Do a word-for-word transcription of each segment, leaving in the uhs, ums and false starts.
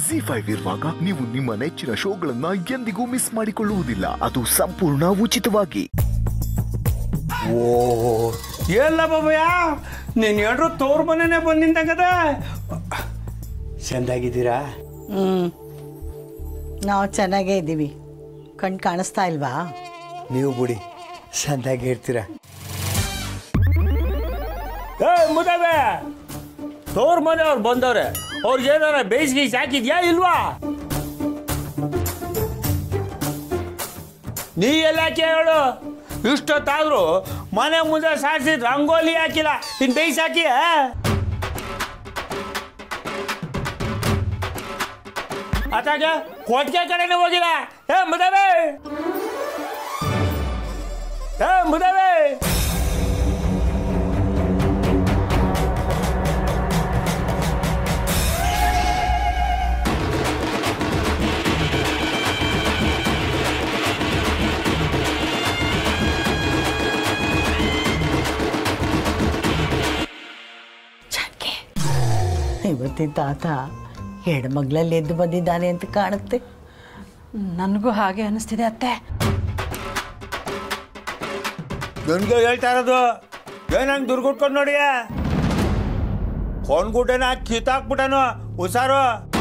G five ಇರುವಾಗ ನೀವು ನಿಮ್ಮ ನೆಚ್ಚಿನ ಶೋಗಳನ್ನ ಎಂದಿಗೂ ಮಿಸ್ ಮಾಡಿಕೊಳ್ಳುವುದಿಲ್ಲ, ಅದು ಸಂಪೂರ್ಣ ಉಚಿತವಾಗಿ. ಓ ಎಲ್ಲ ಬಾಬಯ್ಯ, ನೀನು ಹೇಳ್ರು ತೋರ್ ಮನೆನೇ ಬಂದು ನಿಂತಂಗದ. ಚೆಂದಾಗಿದ್ದೀರಾ? ಹ್ಮ್, ನಾವು ಚೆನ್ನಾಗೇ ಇದ್ದೀವಿ. ಕಣ್ ಕಾಣಿಸ್ತಾ ಇಲ್ವಾ? ನೀವು ಬಿಡಿ, ಚೆಂದಾಗಿ ಇರ್ತೀರ. ಏ ಮುದವೆ, ತೋರ್ ಮನೆ ಅವ್ರು ಬಂದವ್ರೆ, ಅವ್ರಿಗೆ ಏನಾರ ಬೇಯಿಸಿ ಹಾಕಿದ್ಯಾ ಇಲ್ವಾ? ನೀ ಎಲ್ಲ ಕೇಳು. ಇಷ್ಟೊತ್ತಾದ್ರೂ ಮನೆ ಮುಂದೆ ಸಾರಿಸಿದ್ ರಂಗೋಲಿ ಹಾಕಿಲ್ಲ, ಇನ್ ಬೇಯಿಸಿ ಹಾಕಿ. ಅತ್ತಾಗ ಕೊಟ್ಟಿಗೆ ಕಡೆನೇ ಹೋಗಿಲ್ಲ. ಏ ಮುದವೆ, ಏ ಮುದವೆ, ಇವತ್ತಿನ ತಾತ ಹೆಣ್ಮಗ್ಳಲ್ಲಿ ಎದ್ದು ಬಂದಿದ್ದಾನೆ ಅಂತ ಕಾಣುತ್ತೆ. ನನಗೂ ಹಾಗೆ ಅನಿಸ್ತಿದೆ ಅತ್ತೆ. ನನ್ಗೆ ಹೇಳ್ತಾ ಇರೋದು ಏನಂಗ್ ದುರ್ಗುಟ್ಕೊಂಡು ನೋಡಿ, ಕೊಂಡ್ಗುಡ್ಡನ ಕಿತ್ತಾಕ್ಬಿಟ್ಟನು. ಹುಷಾರು.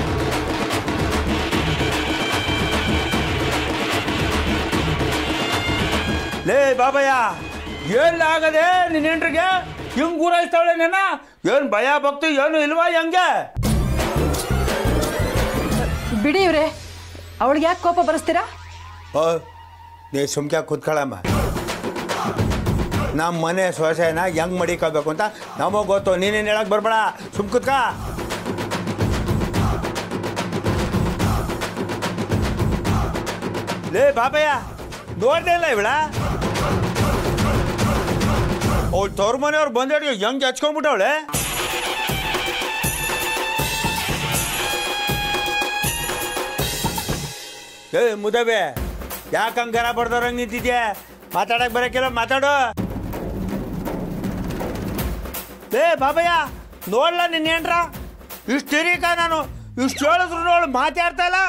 ಲೇ ಬಾಬಯ್ಯ, ಏನ್ ಆಗದೆ ನಿನ್ನ ಹೆಂಡ್ರಿಗೆ ಹಿಂಗ್ ಗುರಾಯಿಸ್ತಾವಳೆ ನೀನ? ಏನ್ ಭಯ ಭಕ್ತಿ ಏನು ಇಲ್ವಾ ಹೆಂಗೆ? ಬಿಡಿ ಇವ್ರೆ, ಅವಳಿಗೆ ಯಾಕೆ ಕೋಪ ಬರೆಸ್ತೀರಾ? ಓ ನೀ ಸುಮ್ಕೆ ಕುತ್ಕೊಳ್ಳಮ್ಮ. ನಮ್ಮ ಮನೆ ಸೊಸೆನ ಹೆಂಗ್ ಮಡಿಕೋಬೇಕು ಅಂತ ನಮಗ್ ಗೊತ್ತು, ನೀನೇನು ಹೇಳಕ್ ಬರ್ಬೇಡ. ಸುಮ್ ಕುತ್ಕ. ಲೇ ಬಾಬಯ್ಯ, ನೋಡ್ದೆ ಇಲ್ಲ ಇವಳ? ಅವಳು ತವ್ರ ಮನೆಯವ್ರು ಬಂದೇಳಿ ಹೆಂಗ್ ಹಚ್ಕೊಂಡ್ಬಿಟ್ಟವಳೆ. ಏ ಮುದವೆ, ಯಾಕೆ ಹಂಗಾರ ಬಡ್ದವ್ರಂಗೆ ನಿಂತಿದ್ಯಾ? ಮಾತಾಡಕ್ ಬರಕ್ಕಿಲ್ಲ, ಮಾತಾಡು. ಏ ಬಾಬಯ್ಯ, ನೋಡ್ಲ ನಿನ್ನೇನ್ರ ಇಷ್ಟು ತಿರೀಕ ನಾನು ಇಷ್ಟು ಹೇಳಿದ್ರು ನೋಡು ಮಾತಾಡ್ತಾ ಇಲ್ಲ.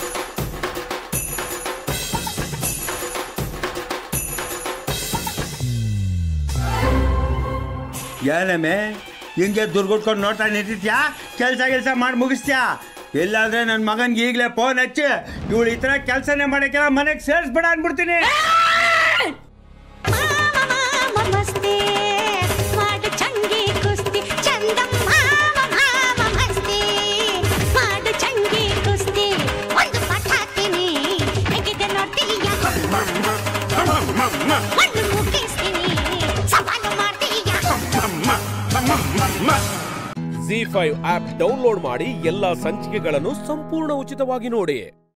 ಏನಮ್ಮೆ ಹಿಂಗೆ ದುರ್ಗುಟ್ಕೊಂಡು ನೋಡ್ತಾ ನಿಂತಿದ್ಯಾ? ಕೆಲಸ ಕೆಲಸ ಮಾಡಿ ಮುಗಿಸ್ತ್ಯಾ? ಇಲ್ಲಾಂದ್ರೆ ನನ್ನ ಮಗನ್ಗೆ ಈಗಲೇ ಫೋನ್ ಹಚ್ಚಿ ಇವಳು ಈ ಥರ ಕೆಲಸನೇ ಮಾಡೋಕ್ಕೆಲ್ಲ ಮನೆಗೆ ಸೇರಿಸ್ಬೇಡ ಅಂದ್ಬಿಡ್ತೀನಿ. ಜಿ ಫೈವ್ ಆಪ್ ಡೌನ್ಲೋಡ್ ಮಾಡಿ ಎಲ್ಲಾ ಸಂಚಿಕೆಗಳನ್ನು ಸಂಪೂರ್ಣ ಉಚಿತವಾಗಿ ನೋಡಿ.